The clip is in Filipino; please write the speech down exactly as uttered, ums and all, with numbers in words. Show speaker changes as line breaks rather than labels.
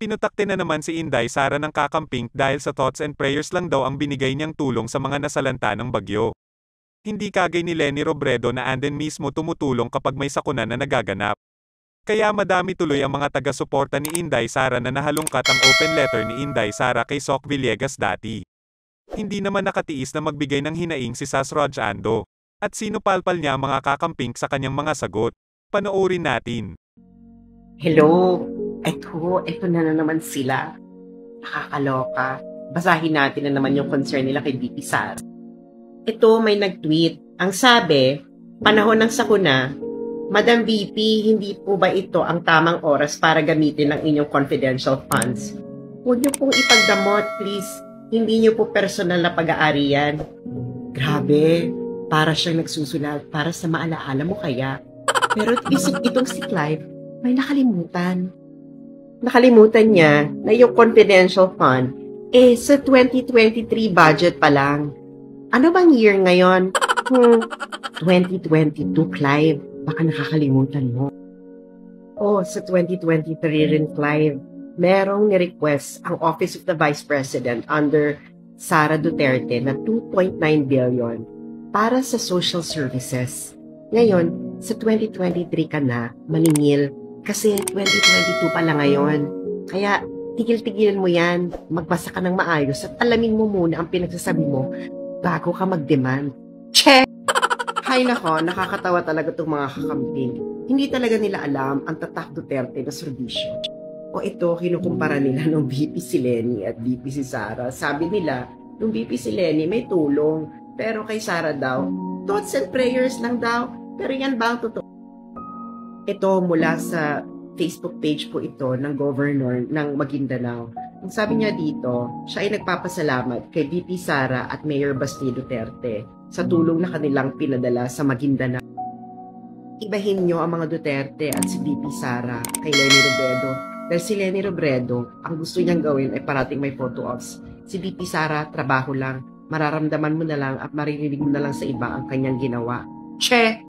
Pinutakte na naman si Inday Sara ng kakamping dahil sa thoughts and prayers lang daw ang binigay niyang tulong sa mga nasalanta ng bagyo. Hindi kagay ni Leni Robredo na anden mismo tumutulong kapag may sakuna na nagaganap. Kaya madami tuloy ang mga taga-suporta ni Inday Sara na nahalungkat ang open letter ni Inday Sara kay Soc Villegas dati. Hindi naman nakatiis na magbigay ng hinaing si Sas Rajando. At sinupalpal niya ang mga kakamping sa kanyang mga sagot. Panoorin natin.
Hello, eto, eto na na naman sila. Nakakaloka. Basahin natin na naman yung concern nila kay V P Sara. Ito may nag-tweet. Ang sabi, panahon ng sakuna, Madam V P, hindi po ba ito ang tamang oras para gamitin ang inyong confidential funds? Huwag niyo pong ipagdamot, please. Hindi niyo po personal na pag-aari yan. Grabe, para siyang nagsusulat para sa maalaala mo kaya. Pero isip itong si Clive, may nakalimutan. Nakalimutan niya na yung confidential fund eh sa twenty twenty-three budget pa lang. Ano bang year ngayon? Hmm, twenty twenty-two, Clive. Baka nakakalimutan mo. Oh, sa twenty twenty-three rin, Clive, merong ni-request ang Office of the Vice President under Sara Duterte na two point nine billion para sa social services. Ngayon, sa twenty twenty-three ka na maningil kasi twenty twenty-two pa lang ngayon. Kaya, tigil-tigilan mo yan. Magbasa ka ng maayos at alamin mo muna ang pinagsasabi mo bago ka mag-demand. Check! Hay nako, nakakatawa talaga itong mga kakamping. Hindi talaga nila alam ang tatak Duterte na serbisyo. O ito, kinukumpara nila nung V P si Leni at V P si Sara. Sabi nila, nung V P si Leni may tulong, pero kay Sara daw, thoughts and prayers lang daw. Pero yan ba ang totoo? Ito mula sa Facebook page po ito ng Governor ng Maguindanao. Ang sabi niya dito, siya ay nagpapasalamat kay V P Sara at Mayor Basti Duterte sa tulong na kanilang pinadala sa Maguindanao. Ibahin niyo ang mga Duterte at si V P Sara kay Leni Robredo. Dahil si Leni Robredo, ang gusto niyang gawin ay parating may photo ops. Si V P Sara, trabaho lang. Mararamdaman mo na lang at maririnig mo na lang sa iba ang kanyang ginawa. Che!